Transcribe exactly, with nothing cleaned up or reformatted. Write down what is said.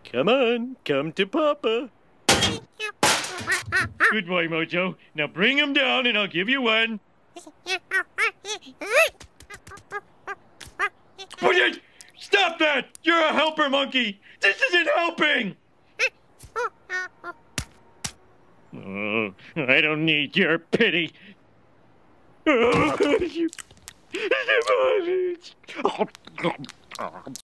Come on, come to Papa. Good boy, Mojo. Now bring him down and I'll give you one. Stop that! You're a helper monkey! This isn't helping! Oh, I don't need your pity. Oh, you...